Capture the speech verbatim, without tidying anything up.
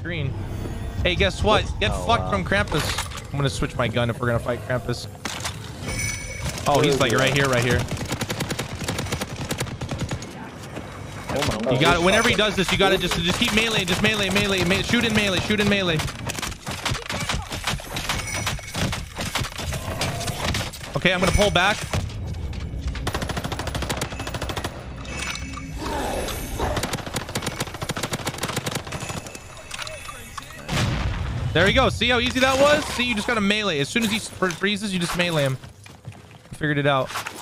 screen. Hey, guess what? Get Oh, fucked wow. from Krampus. I'm gonna switch my gun if we're gonna fight Krampus. Oh, he's like right here, right here. Oh my You got it. Whenever he does this, you gotta just just keep melee, just melee, melee, melee, shoot in melee, shoot in melee. Okay, I'm gonna pull back. There you go. See how easy that was? See, you just gotta melee. As soon as he freezes, you just melee him. Figured it out.